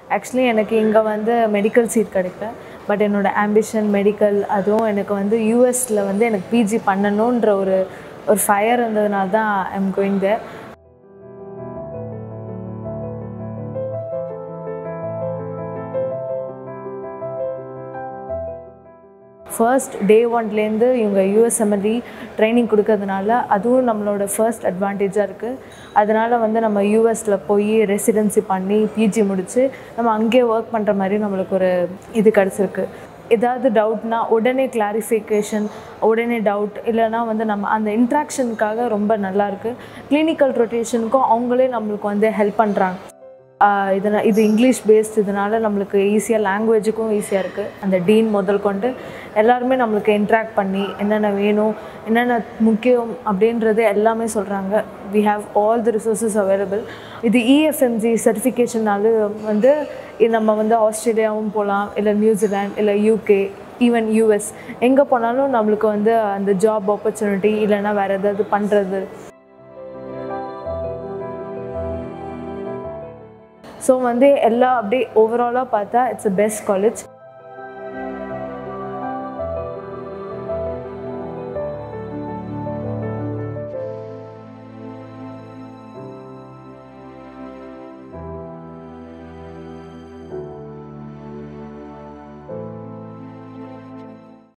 Actually எனக்கு இங்கே வந்து மெடிக்கல் சீட் கிடைக்கல. பட் என்னோடய ஆம்பிஷன் மெடிக்கல், அதுவும் எனக்கு வந்து யூஎஸில் வந்து எனக்கு பிஜி பண்ணணுன்ற ஒரு ஃபயர் இருந்ததுனால தான் I am going there. First day ஒன்லேருந்து இவங்க யூஎஸ்எம்எல்இ ட்ரைனிங் கொடுக்கறதுனால அதுவும் நம்மளோட ஃபர்ஸ்ட் அட்வான்டேஜாக இருக்குது. அதனால் வந்து நம்ம யூஎஸில் போய் ரெசிடென்சி பண்ணி பிஜி முடித்து நம்ம அங்கேயே ஒர்க் பண்ணுற மாதிரி நம்மளுக்கு ஒரு இது கிடச்சிருக்கு. ஏதாவது டவுட்னா உடனே கிளாரிஃபிகேஷன், உடனே டவுட் இல்லைனா வந்து நம்ம அந்த இன்ட்ராக்ஷனுக்காக ரொம்ப நல்லாயிருக்கு. கிளினிக்கல் ரொட்டேஷனுக்கும் அவங்களே நம்மளுக்கு வந்து ஹெல்ப் பண்ணுறாங்க. இது இங்கிலீஷ் பேஸ்ட், இதனால் நம்மளுக்கு ஈஸியாக லாங்குவேஜுக்கும் ஈஸியாக இருக்குது. அந்த டீன் முதல் கொண்டு எல்லாருமே நம்மளுக்கு இன்ட்ராக்ட் பண்ணி என்னென்ன வேணும், என்னென்ன முக்கியம் அப்படின்றது எல்லாமே சொல்கிறாங்க. We have all the resources available. இது இஎஃப்எம்ஜி சர்டிஃபிகேஷனால வந்து நம்ம வந்து ஆஸ்திரேலியாவும் போகலாம், இல்லை நியூசிலாந்து, இல்லை யூகே, ஈவன் யூஎஸ், எங்கே போனாலும் நம்மளுக்கு வந்து அந்த ஜாப் ஆப்பர்ச்சுனிட்டி இல்லைன்னா வேறு ஏதாவது பண்ணுறது. ஸோ வந்து எல்லாம் அப்படியே ஓவராலாக பார்த்தா இட்ஸ் அ பெஸ்ட் காலேஜ்.